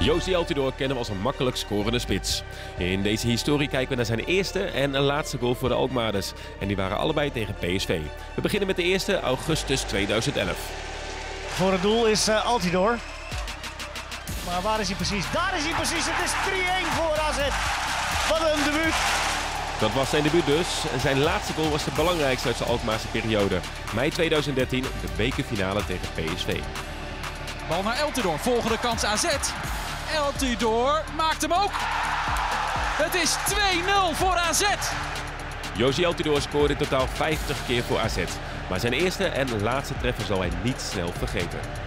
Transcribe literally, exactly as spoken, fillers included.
Jozy Altidore kennen we als een makkelijk scorende spits. In deze historie kijken we naar zijn eerste en laatste goal voor de Alkmaarders. En die waren allebei tegen P S V. We beginnen met de eerste, augustus tweeduizend elf. Voor het doel is uh, Altidore. Maar waar is hij precies? Daar is hij precies. Het is drie-een voor A Z. Wat een debuut. Dat was zijn debuut dus. Zijn laatste goal was de belangrijkste uit zijn Alkmaarse periode. mei tweeduizend dertien, de bekerfinale tegen P S V. Bal naar Altidore, volgende kans A Z. Altidore maakt hem ook. Het is twee nul voor A Z. Jozy Altidore scoorde in totaal vijftig keer voor A Z. Maar zijn eerste en laatste treffer zal hij niet snel vergeten.